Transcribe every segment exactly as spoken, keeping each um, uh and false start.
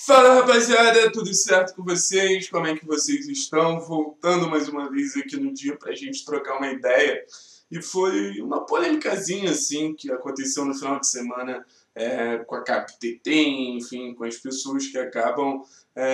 Fala, rapaziada, tudo certo com vocês? Como é que vocês estão? Voltando mais uma vez aqui no dia pra gente trocar uma ideia. E foi uma polêmicazinha assim que aconteceu no final de semana é, com a CapTT, enfim, com as pessoas que acabam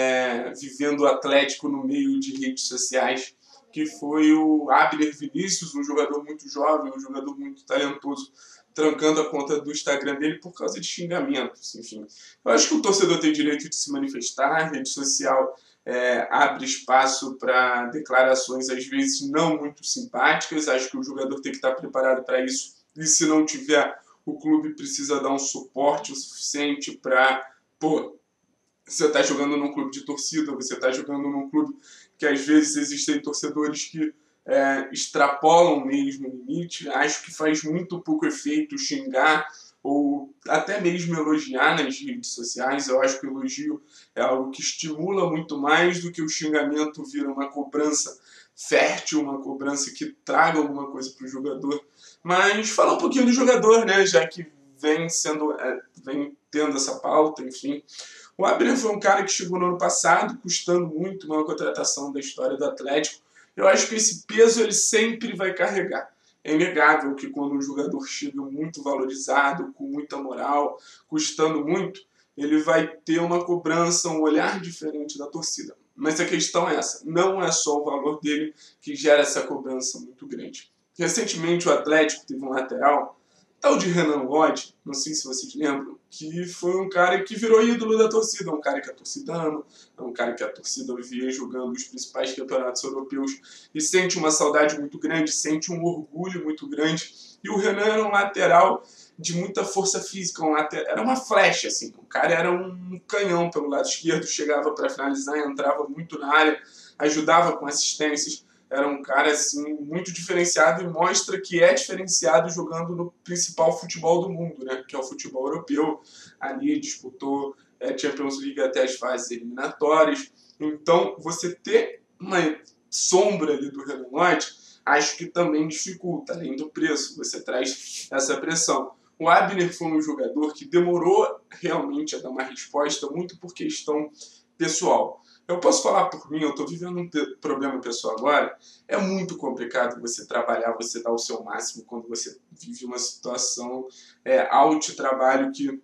é, vivendo o Atlético no meio de redes sociais, que foi o Abner Vinícius, um jogador muito jovem, um jogador muito talentoso, trancando a conta do Instagram dele por causa de xingamentos, enfim. Eu acho que o torcedor tem direito de se manifestar, a rede social é, abre espaço para declarações às vezes não muito simpáticas, acho que o jogador tem que estar preparado para isso, e se não tiver, o clube precisa dar um suporte o suficiente para, pô, você está jogando num clube de torcida, você está jogando num clube que às vezes existem torcedores que é, extrapolam mesmo o limite. Acho que faz muito pouco efeito xingar ou até mesmo elogiar nas redes sociais. Eu acho que o elogio é algo que estimula muito mais do que o xingamento vira uma cobrança fértil, uma cobrança que traga alguma coisa para o jogador. Mas falar um pouquinho do jogador, né, já que vem sendo, é, vem tendo essa pauta, enfim. O Abner foi um cara que chegou no ano passado, custando muito, uma contratação da história do Atlético. Eu acho que esse peso ele sempre vai carregar. É inegável que quando um jogador chega muito valorizado, com muita moral, custando muito, ele vai ter uma cobrança, um olhar diferente da torcida. Mas a questão é essa, não é só o valor dele que gera essa cobrança muito grande. Recentemente o Atlético teve um lateral, tal de Renan Lodge, não sei se vocês lembram, que foi um cara que virou ídolo da torcida, um cara que a torcida ama, é um cara que a torcida via jogando os principais campeonatos europeus e sente uma saudade muito grande, sente um orgulho muito grande. E o Renan era um lateral de muita força física, um lateral, era uma flecha, assim, o cara era um canhão pelo lado esquerdo, chegava para finalizar, entrava muito na área, ajudava com assistências. Era um cara assim, muito diferenciado e mostra que é diferenciado jogando no principal futebol do mundo, né? Que é o futebol europeu. Ali disputou é, Champions League até as fases eliminatórias. Então, você ter uma sombra ali do Renan Lodge, acho que também dificulta, além do preço. Você traz essa pressão. O Abner foi um jogador que demorou realmente a dar uma resposta, muito por questão pessoal. Eu posso falar por mim, eu estou vivendo um problema pessoal agora. É muito complicado você trabalhar, você dar o seu máximo quando você vive uma situação é, trabalho que,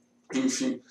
enfim,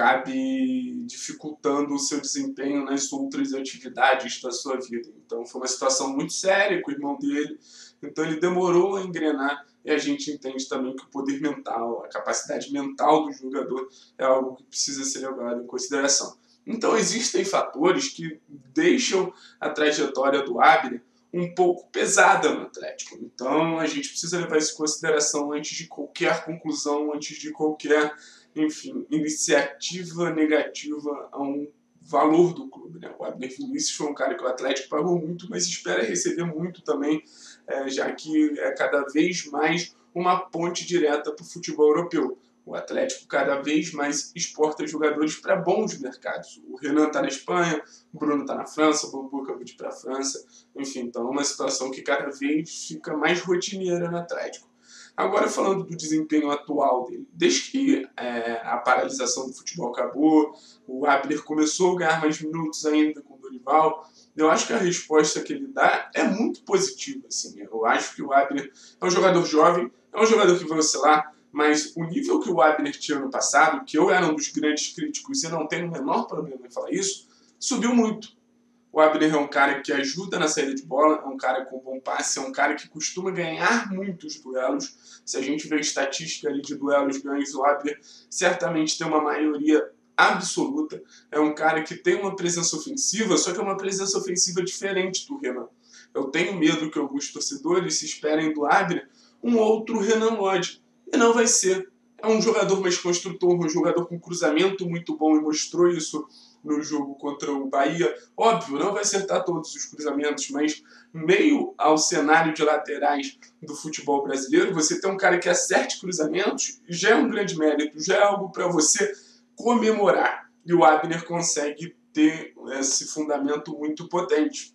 acabe dificultando o seu desempenho nas outras atividades da sua vida. Então foi uma situação muito séria com o irmão dele, então ele demorou a engrenar e a gente entende também que o poder mental, a capacidade mental do jogador é algo que precisa ser levado em consideração. Então existem fatores que deixam a trajetória do Abner um pouco pesada no Atlético. Então a gente precisa levar isso em consideração antes de qualquer conclusão, antes de qualquer, enfim, iniciativa negativa a um valor do clube, né? O Abner Vinícius foi um cara que o Atlético pagou muito, mas espera receber muito também, é, já que é cada vez mais uma ponte direta para o futebol europeu. O Atlético cada vez mais exporta jogadores para bons mercados. O Renan está na Espanha, o Bruno está na França, o Bambu acabou de ir para a França. Enfim, então é uma situação que cada vez fica mais rotineira no Atlético. Agora, falando do desempenho atual dele, desde que é, a paralisação do futebol acabou, o Abner começou a ganhar mais minutos ainda com o Dorival, eu acho que a resposta que ele dá é muito positiva. Assim. Eu acho que o Abner é um jogador jovem, é um jogador que vai oscilar, mas o nível que o Abner tinha no passado, que eu era um dos grandes críticos e não tenho o menor problema em falar isso, subiu muito. O Abner é um cara que ajuda na saída de bola, é um cara com bom passe, é um cara que costuma ganhar muitos duelos. Se a gente vê a estatística ali de duelos ganhos, o Abner certamente tem uma maioria absoluta. É um cara que tem uma presença ofensiva, só que é uma presença ofensiva diferente do Renan. Eu tenho medo que alguns torcedores se esperem do Abner um outro Renan Lodge. E não vai ser. É um jogador mais construtor, um jogador com cruzamento muito bom e mostrou isso no jogo contra o Bahia. Óbvio, não vai acertar todos os cruzamentos, mas meio ao cenário de laterais do futebol brasileiro, você tem um cara que acerte cruzamentos já é um grande mérito, já é algo para você comemorar. E o Abner consegue ter esse fundamento muito potente.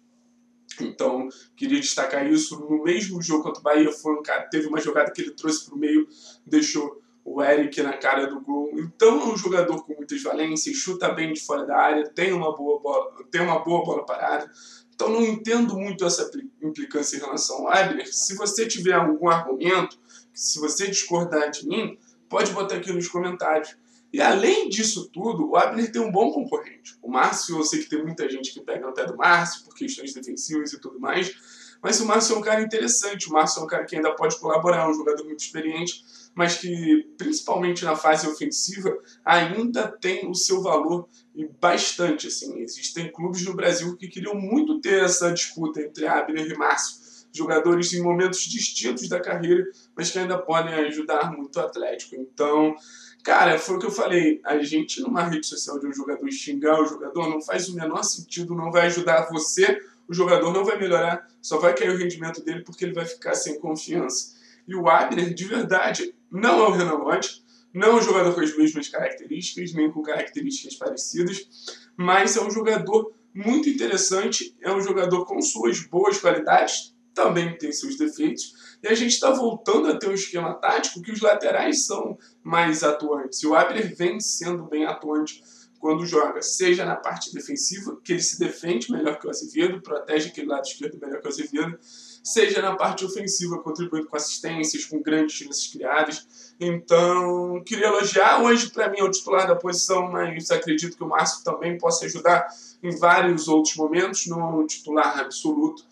Então, queria destacar isso. No mesmo jogo contra o Bahia, foi um cara, teve uma jogada que ele trouxe para o meio, deixou o Eric na cara do gol. Então é um jogador com muitas valências, chuta bem de fora da área, tem uma boa bola, tem uma boa bola parada. Então não entendo muito essa implicância em relação ao Abner. Se você tiver algum argumento, se você discordar de mim, pode botar aqui nos comentários. E além disso tudo, o Abner tem um bom concorrente. O Márcio, eu sei que tem muita gente que pega no pé do Márcio por questões defensivas e tudo mais, mas o Márcio é um cara interessante. O Márcio é um cara que ainda pode colaborar, é um jogador muito experiente, mas que, principalmente na fase ofensiva, ainda tem o seu valor e bastante. Assim. Existem clubes no Brasil que queriam muito ter essa disputa entre Abner e Márcio. Jogadores em momentos distintos da carreira, mas que ainda podem ajudar muito o Atlético. Então, cara, foi o que eu falei. A gente, numa rede social de um jogador xingar o jogador, não faz o menor sentido, não vai ajudar você, o jogador não vai melhorar, só vai cair o rendimento dele porque ele vai ficar sem confiança. E o Abner, de verdade, não é o Renan Lodge, não é um jogador com as mesmas características, nem com características parecidas, mas é um jogador muito interessante, é um jogador com suas boas qualidades, também tem seus defeitos, e a gente está voltando a ter um esquema tático que os laterais são mais atuantes, e o Abner vem sendo bem atuante quando joga, seja na parte defensiva, que ele se defende melhor que o Azevedo, protege aquele lado esquerdo melhor que o Azevedo, seja na parte ofensiva, contribuindo com assistências, com grandes chances criadas. Então, queria elogiar. Hoje, para mim, é o titular da posição, mas acredito que o Márcio também possa ajudar em vários outros momentos, no titular absoluto.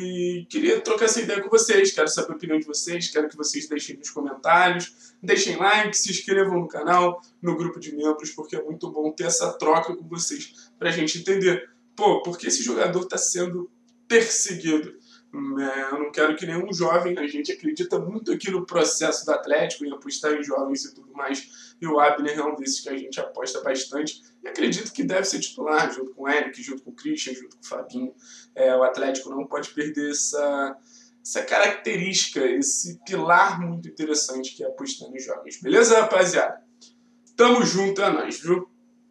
E queria trocar essa ideia com vocês, quero saber a opinião de vocês, quero que vocês deixem nos comentários, deixem like, se inscrevam no canal, no grupo de membros, porque é muito bom ter essa troca com vocês, para a gente entender, pô, por que esse jogador está sendo perseguido? Eu não quero que nenhum jovem, a gente acredita muito aqui no processo do Atlético, em apostar em jovens e tudo mais, e o Abner é um desses que a gente aposta bastante, e acredito que deve ser titular, junto com o Eric, junto com o Christian, junto com o Fabinho. É, o Atlético não pode perder essa, essa característica, esse pilar muito interessante que é apostar nos jovens. Beleza, rapaziada? Tamo junto, é nóis, viu?